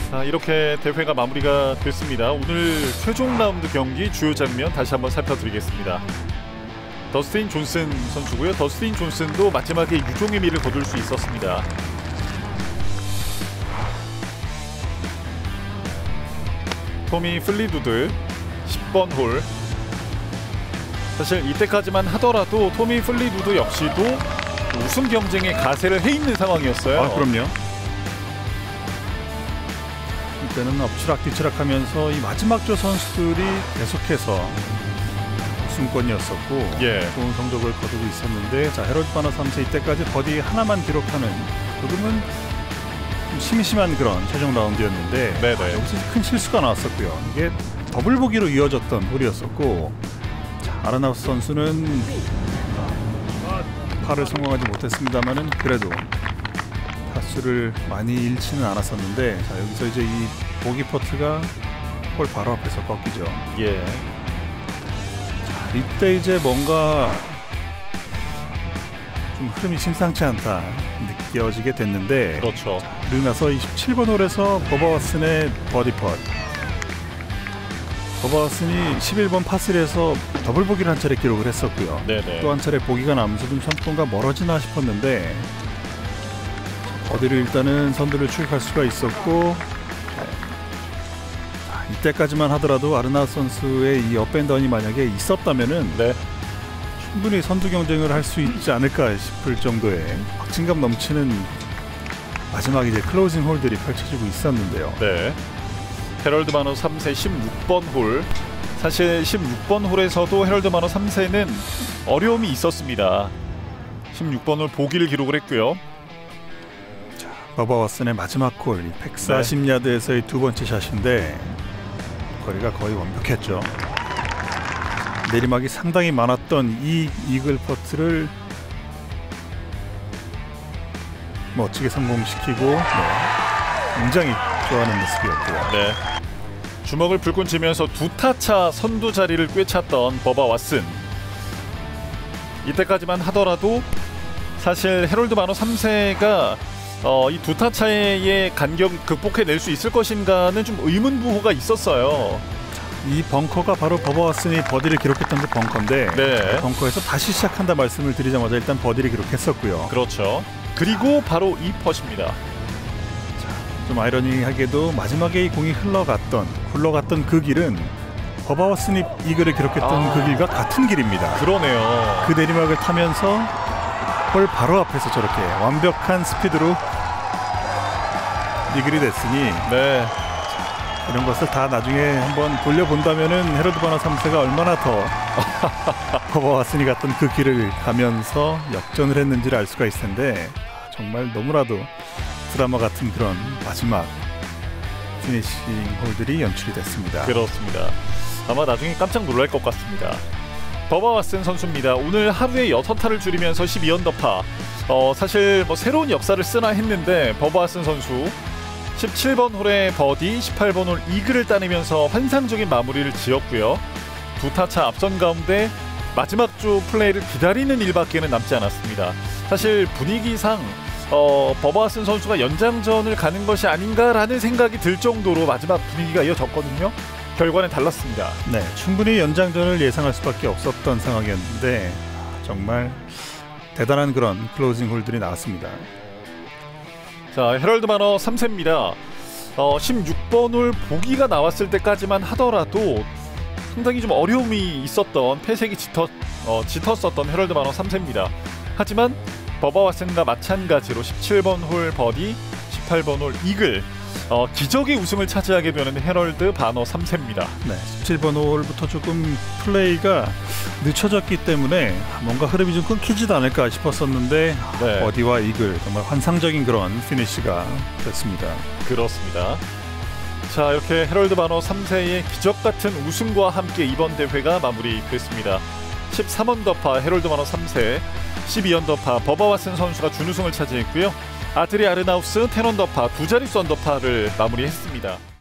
자, 이렇게 대회가 마무리가 됐습니다. 오늘 최종 라운드 경기 주요 장면 다시 한번 살펴드리겠습니다. 더스틴 존슨 선수고요. 더스틴 존슨도 마지막에 유종의 미를 거둘 수 있었습니다. 토미 플리두드 10번 홀. 사실 이때까지만 하더라도 토미 플리두드 역시도 우승 경쟁에 가세를 해 있는 상황이었어요. 아, 그럼요. 이때는 엎치락뒤치락하면서 이 마지막 조 선수들이 계속해서 우승권이었었고 좋은 성적을 거두고 있었는데, 자, 헤럴드 바너 3세 이때까지 버디 하나만 기록하는 조금은 좀 심심한 그런 최종 라운드였는데 여기서 큰 실수가 나왔었고요. 이게 더블 보기로 이어졌던 홀이었었고, 자, 아르나우스 선수는 파를 성공하지 못했습니다만은 그래도 타수를 많이 잃지는 않았었는데, 자, 여기서 이제 이 보기 퍼트가 홀 바로 앞에서 꺾이죠. 자, 이때 이제 뭔가 좀 흐름이 심상치 않다 느껴지게 됐는데, 그렇죠. 자, 그리고 나서 27번 홀에서 버바 왓슨의 버디 펫. 버바 왓슨이 11번 파3에서 더블 보기를 한 차례 기록을 했었고요. 또 한 차례 보기가 나면서 좀 선두권과 멀어지나 싶었는데, 버디를 일단은 선두를 추격할 수가 있었고, 이때까지만 하더라도 아르나우스 선수의 이 업앤다운이 만약에 있었다면은 충분히 선두 경쟁을 할 수 있지 않을까 싶을 정도의 박진감 넘치는 마지막 이제 클로징 홀들이 펼쳐지고 있었는데요. 헤럴드 바너 3세 16번 홀. 사실 16번 홀에서도 헤럴드 바너 3세는 어려움이 있었습니다. 16번 홀 보기를 기록을 했고요. 자, 버바 왓슨의 마지막 홀 140야드에서의 두 번째 샷인데 거리가 거의 완벽했죠. 내리막이 상당히 많았던 이 이글 퍼트를 멋지게 성공시키고 굉장히 좋아하는 모습이었고요. 주먹을 불끈 쥐면서 두 타차 선두 자리를 꿰찼던 버바 왓슨. 이때까지만 하더라도 사실 헤럴드 바너 3세가 이 두 타차의 간격 극복해낼 수 있을 것인가는 좀 의문부호가 있었어요. 이 벙커가 바로 버바 왓슨이 버디를 기록했던 그 벙커인데 벙커에서 다시 시작한다 말씀을 드리자마자 일단 버디를 기록했었고요. 그렇죠. 그리고 바로 이 펫입니다. 좀 아이러니하게도 마지막에 이 공이 굴러갔던 그 길은 버바 왓슨이 이글을 기록했던 그 길과 같은 길입니다. 그러네요. 그 내리막을 타면서 홀 바로 앞에서 저렇게 완벽한 스피드로 이글이 됐으니 이런 것을 다 나중에 한번 돌려본다면은 헤럴드 바너 3세가 얼마나 더 버바 왓슨이 갔던 그 길을 가면서 역전을 했는지를 알 수가 있을 텐데, 정말 너무나도 드라마 같은 그런 마지막 피니싱 홀들이 연출이 됐습니다. 그렇습니다. 아마 나중에 깜짝 놀랄 것 같습니다. 버바 왓슨 선수입니다. 오늘 하루에 6타를 줄이면서 12언더파. 사실 뭐 새로운 역사를 쓰나 했는데 버바 왓슨 선수 17번 홀에 버디, 18번 홀 이글을 따내면서 환상적인 마무리를 지었고요. 두 타차 앞선 가운데 마지막 주 플레이를 기다리는 일밖에는 남지 않았습니다. 사실 분위기상 버바 왓슨 선수가 연장전을 가는 것이 아닌가라는 생각이 들 정도로 마지막 분위기가 이어졌거든요. 결과는 달랐습니다. 충분히 연장전을 예상할 수밖에 없었던 상황이었는데 정말 대단한 그런 클로징 홀들이 나왔습니다. 자, 헤럴드 바너 3세입니다. 16번 홀 보기가 나왔을 때까지만 하더라도 상당히 좀 어려움이 있었던, 패색이 짙었었던 헤럴드 바너 3세입니다. 하지만 버바 왓슨과 마찬가지로 17번 홀 버디, 18번 홀 이글, 기적의 우승을 차지하게 되는 헤럴드 바너 3세입니다. 17번 홀부터 조금 플레이가 늦춰졌기 때문에 뭔가 흐름이 좀 끊기지도 않을까 싶었었는데 버디와 이글, 정말 환상적인 그런 피니시가 됐습니다. 그렇습니다. 자, 이렇게 헤럴드 바너 3세의 기적같은 우승과 함께 이번 대회가 마무리됐습니다. 13언더파 헤럴드 바너 3세, 12언더파 버바 왓슨 선수가 준우승을 차지했고요. 아드리 아르나우스 10언더파 두 자릿수 언더파를 마무리했습니다.